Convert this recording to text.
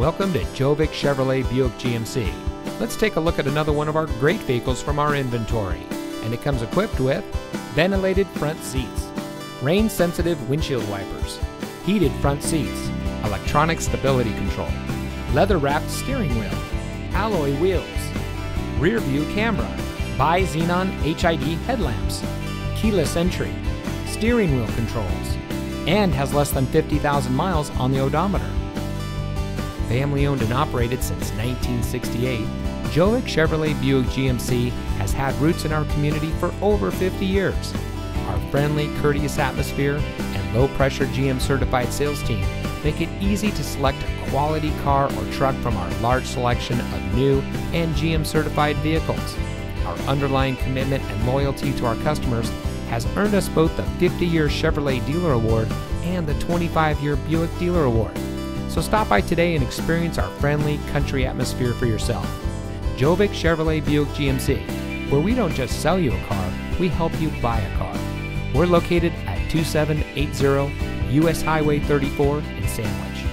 Welcome to Jovic Chevrolet Buick GMC. Let's take a look at another one of our great vehicles from our inventory. And it comes equipped with ventilated front seats, rain-sensitive windshield wipers, heated front seats, electronic stability control, leather-wrapped steering wheel, alloy wheels, rear view camera, bi-xenon HID headlamps, keyless entry, steering wheel controls, and has less than 50,000 miles on the odometer. Family owned and operated since 1968, Jovic Chevrolet Buick GMC has had roots in our community for over 50 years. Our friendly, courteous atmosphere and low-pressure GM certified sales team make it easy to select a quality car or truck from our large selection of new and GM certified vehicles. Our underlying commitment and loyalty to our customers has earned us both the 50-year Chevrolet Dealer Award and the 25-year Buick Dealer Award. So stop by today and experience our friendly country atmosphere for yourself. Jovic Chevrolet Buick GMC, where we don't just sell you a car, we help you buy a car. We're located at 2780 US Highway 34 in Sandwich.